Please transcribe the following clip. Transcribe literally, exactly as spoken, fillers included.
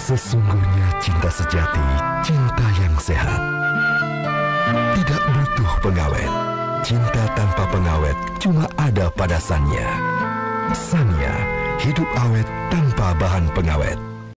Sesungguhnya cinta sejati, cinta yang sehat. Tidak butuh pengawet. Cinta tanpa pengawet cuma ada pada Sanya. Sanya, hidup awet tanpa bahan pengawet.